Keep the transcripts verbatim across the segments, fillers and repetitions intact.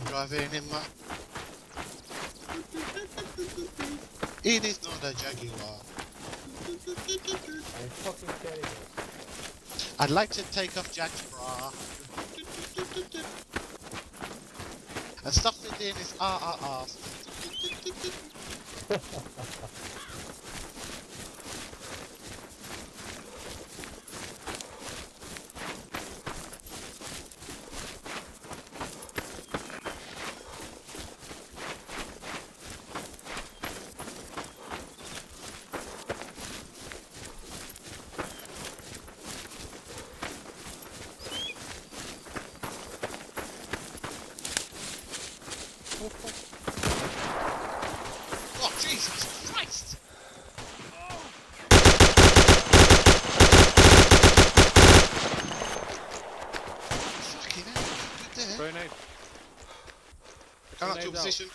Driving in my... It is not a Jaguar. I'm fucking kidding you. I'd like to take off Jack's bra. And stuff it in his ah ah ah. Oh, Jesus Christ! Fucking hell, good there. Grenade. Come up to a Grenades out. position.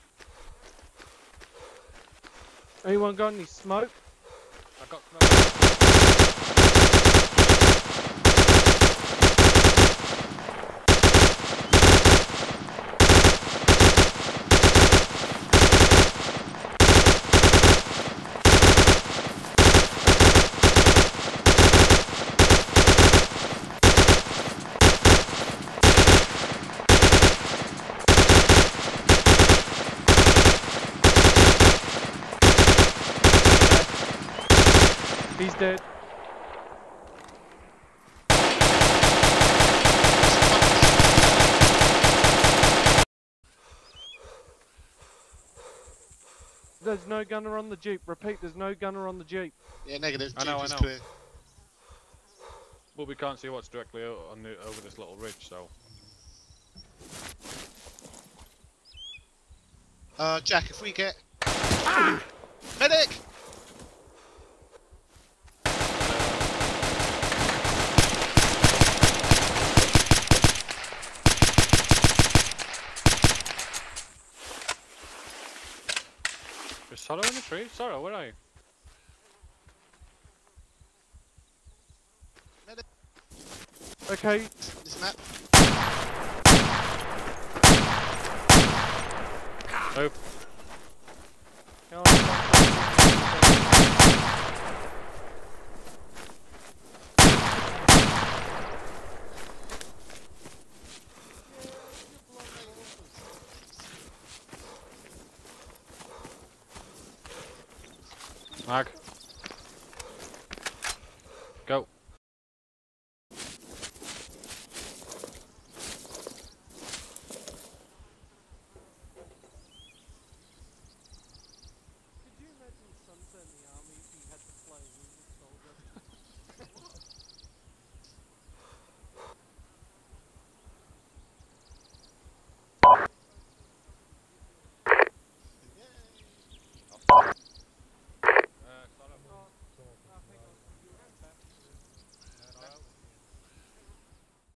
Anyone got any smoke? I got smoke. He's dead. There's no gunner on the Jeep. Repeat, there's no gunner on the Jeep. Yeah, negative. I know, Jeep I is know. clear. But we can't see what's directly o- on the, over this little ridge, so. Uh, Jack, if we get... Ah! Medic! Is Sorrow in the tree? Sorrow, where are you? Medic! Okay, This map. Move. Mag. Go.